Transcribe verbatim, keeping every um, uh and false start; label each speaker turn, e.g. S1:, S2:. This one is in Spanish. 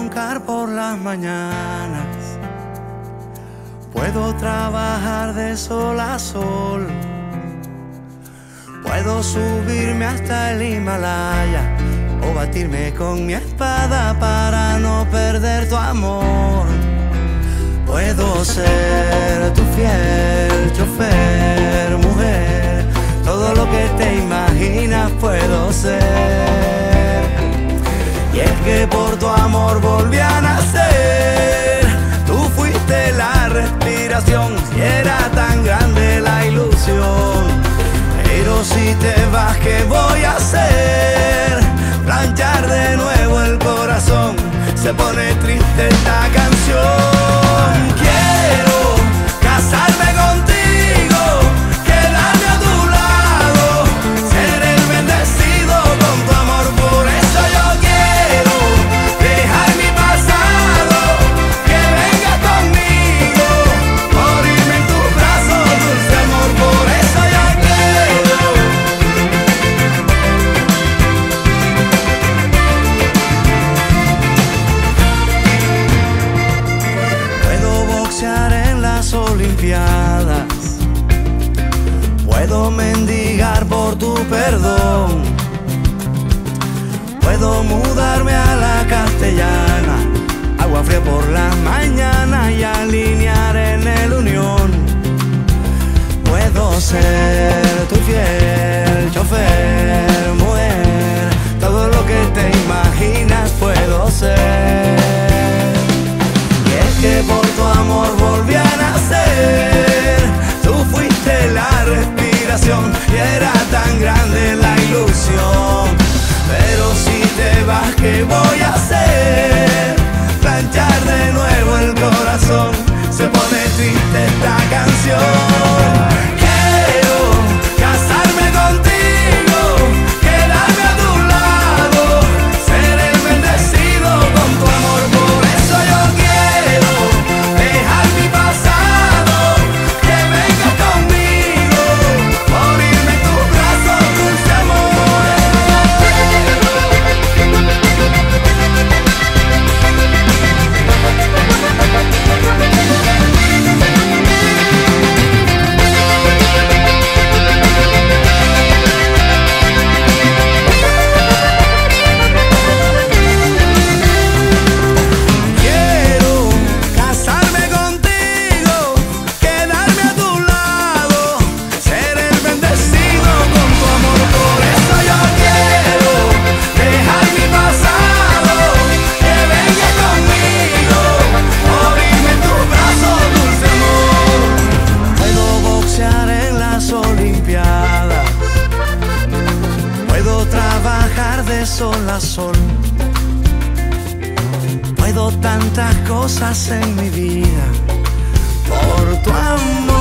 S1: roncar por las mañanas, puedo trabajar de sol a sol, puedo subirme hasta el Himalaya o batirme con mi espada para no perder tu amor. Puedo ser tu fiel chofer, mujer, todo lo que te imaginas puedo ser. Y es que por tu amor volví a nacer, tú fuiste la respiración y era tan grande la ilusión. Pero si te vas, ¿qué voy a hacer? Planchar de nuevo el corazón, se pone triste esta canción. Quiero casarme contigo, quedarme a tu lado, ser el bendecido con tu amor. Por eso yo quiero dejar mi pasado, que vengas conmigo, morirme en tus brazos, dulce amor. Por eso yo quiero. Puedo boxear en las Olimpiadas, puedo mendigar por tu perdón, puedo mudarme a la Castellana, agua fría por la mañana y alinear en el Unión. Puedo ser tu fiel chofer, mujer, todo lo que te imaginas puedo ser. Y es que por tu amor volví a nacer, tú fuiste la respiración y era tan grande la ilusión. Pero si te vas, ¿qué voy a hacer? Planchar de nuevo el corazón, se pone triste esta canción. Quiero casarme contigo, quedarme a tu lado, ser el bendecido con tu amor. Por eso yo quiero dejar mi pasado, que vengas conmigo, morirme en tus brazos, dulce amor. Quiero casarme contigo, quedarme a tu lado, ser el bendecido con tu amor. Por eso yo quiero dejar mi pasado, que vengas conmigo, morirme en tus brazos, dulce amor. Puedo boxear en las Olimpiadas, puedo trabajar de sol a sol, puedo tantas cosas en mi vida por tu amor.